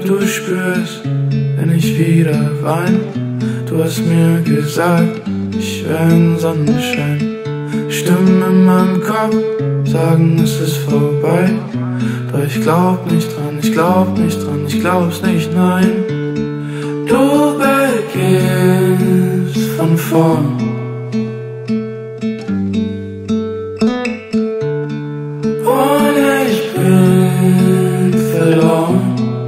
du spürst, wenn ich wieder wein. Du hast mir gesagt, ich wär ein Sonnenschein. Stimmen in meinem Kopf sagen, es ist vorbei. Doch ich glaub nicht dran, ich glaub nicht dran, ich glaub's nicht, nein. Du beginnst von vorn. Und ich bin verloren.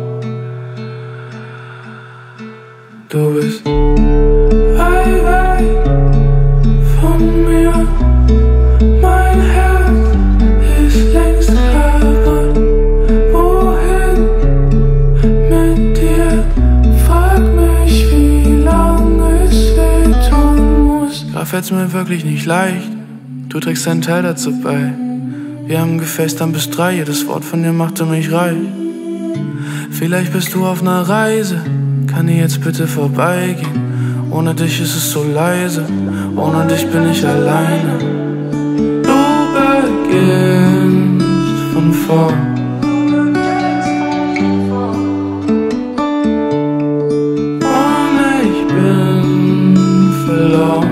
Du bist weit weg von mir. Mein Herz ist längst kaputt. Wohin mit dir? Frag mich, wie lange es wehtun muss. Grad fällt's mir wirklich nicht leicht. Du trägst deinen Teil dazu bei. Wir haben gefacetimed bis 3, jedes Wort von dir machte mich reich. Vielleicht bist du auf ner Reise, kann die jetzt bitte vorbeigehen? Ohne dich ist es so leise, ohne dich bin ich alleine. Du beginnst von vorn. Und ich bin verloren.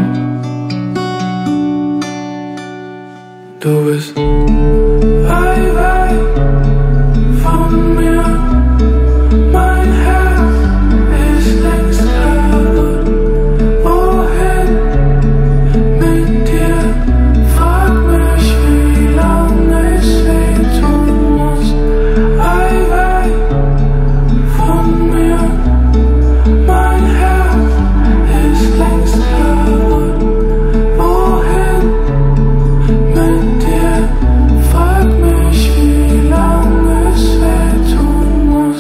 Du bist weit weg von mir. Mein Herz ist längst kaputt. Wohin mit dir? Frag mich, wie lange es wehtun muss. Weit weg von mir. Mein Herz ist längst kaputt. Wohin mit dir? Frag mich, wie lange es wehtun muss.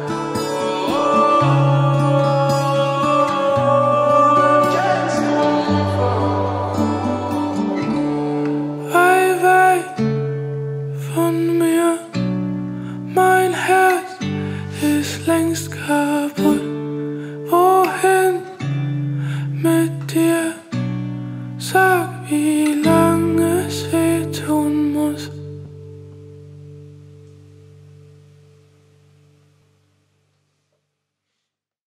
Weit weg von mir, mein Herz ist längst kaputt. Wohin mit dir? Sag, wie